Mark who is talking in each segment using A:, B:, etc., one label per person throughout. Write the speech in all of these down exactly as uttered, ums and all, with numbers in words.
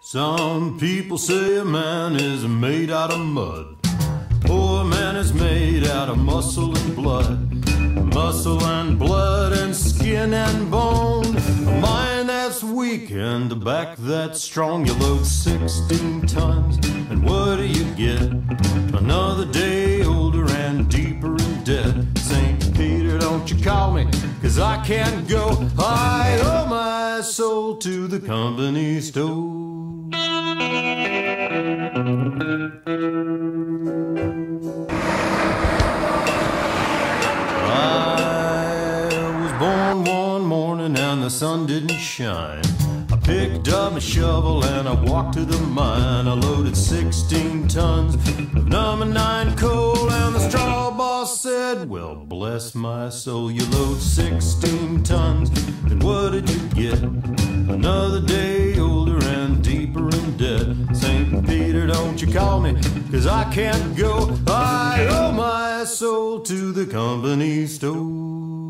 A: Some people say a man is made out of mud. Poor man is made out of muscle and blood. Muscle and blood and skin and bone. A mind that's weak and a back that's strong. You load sixteen tons and what do you get? Another day older and deeper in debt. Saint Peter, don't you call me, 'cause I can't go. I owe my soul to the company store. I was born one morning and the sun didn't shine. I picked up my shovel and I walked to the mine. I loaded sixteen tons of number nine coal, and the straw boss said, well, bless my soul, you load sixteen tons, and what did you get? Another day older and deeper in debt. Saint Peter, don't you call me, 'cause I can't go. I owe my soul to the company store.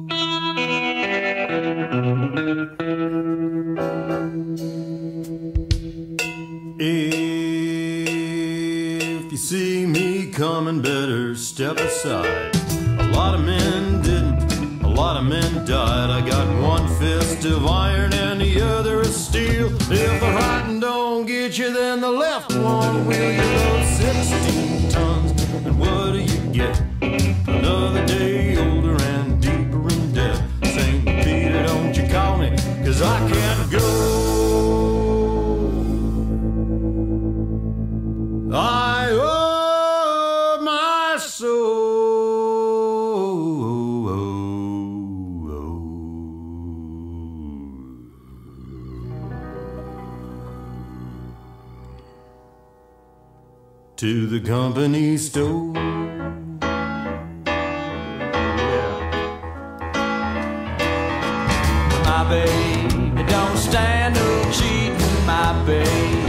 A: If you see me coming, better step aside. A lot of men didn't, a lot of men died. I got one fist of iron and the other of steel. If the right one don't get you, then the left one will. You load sixteen tons, and what do you get? Another day older and deeper in debt. Saint Peter, don't you call me, 'cause I can't go. I owe my soul to the company store.
B: My baby don't stand no cheating, my baby.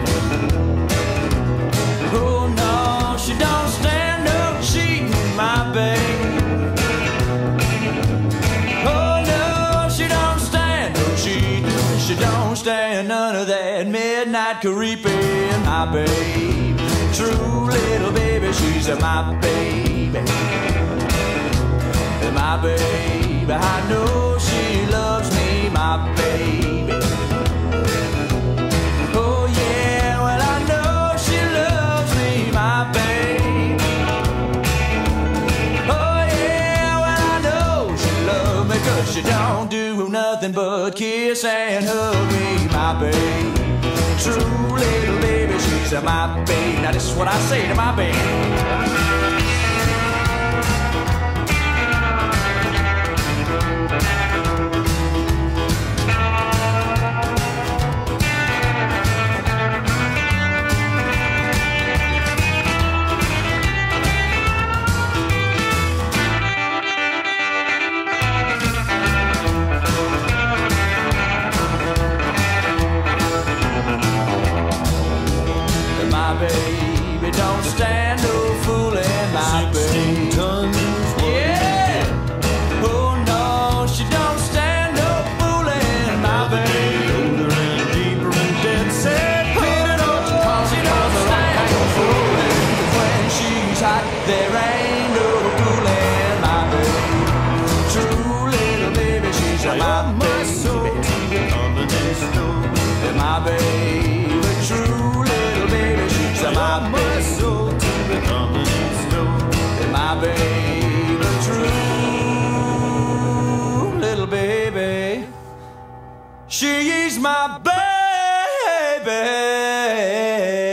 B: Oh no, she don't stand no cheating, my baby. Oh no, she don't stand no cheating. She don't stand none of that midnight creeping, my baby. True little baby, she's my baby. My baby, I know she loves me, my baby. Oh yeah, well I know she loves me, my baby. Oh yeah, well I know she loves me, 'cause she don't do nothing but kiss and hug me, my baby. True little baby, she's my baby. Now this is what I say to my baby. My baby don't stand no fooling, my baby.
A: Tons,
B: yeah. Oh no, she don't stand no fooling, my baby.
A: older and deeper in debt. Saint Peter, don't you call me,
B: She don't stand no fooling. When she's hot, there ain't no fooling, my baby. True little baby, she's
A: I
B: my
A: owe my soul
B: baby.
A: to the company store.
B: My baby, true little baby, she's
A: I
B: my
A: owe my soul to the company store.
B: My baby, true little baby, she is my baby.